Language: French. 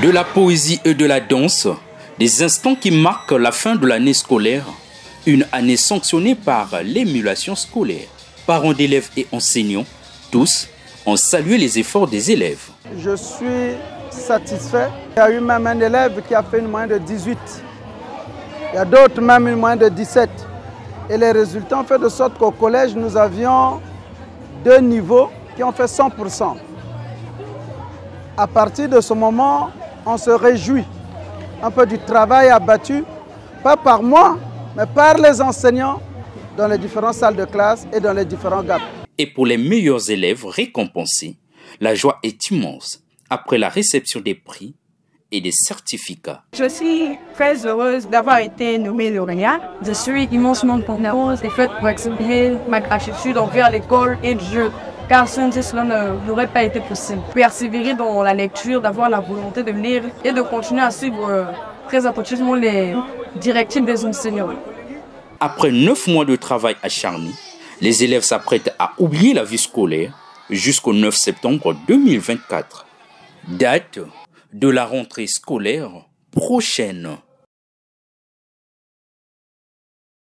De la poésie et de la danse, des instants qui marquent la fin de l'année scolaire, une année sanctionnée par l'émulation scolaire. Parents d'élèves et enseignants, tous ont salué les efforts des élèves. Je suis satisfait. Il y a eu même un élève qui a fait une moyenne de 18. Il y a d'autres même une moyenne de 17. Et les résultats ont fait de sorte qu'au collège, nous avions 2 niveaux qui ont fait 100%. À partir de ce moment, on se réjouit un peu du travail abattu, pas par moi, mais par les enseignants dans les différentes salles de classe et dans les différents GAP. Et pour les meilleurs élèves récompensés, la joie est immense après la réception des prix et des certificats. Je suis très heureuse d'avoir été nommée lauréat. Je suis immensement contente et faite pour exprimer ma gratitude envers l'école et Dieu, car sans cela n'aurait pas été possible. Persévérer dans la lecture, d'avoir la volonté de lire et de continuer à suivre très attentivement les directives des enseignants. Après 9 mois de travail acharné, les élèves s'apprêtent à oublier la vie scolaire jusqu'au 9 septembre 2024. Date de la rentrée scolaire prochaine.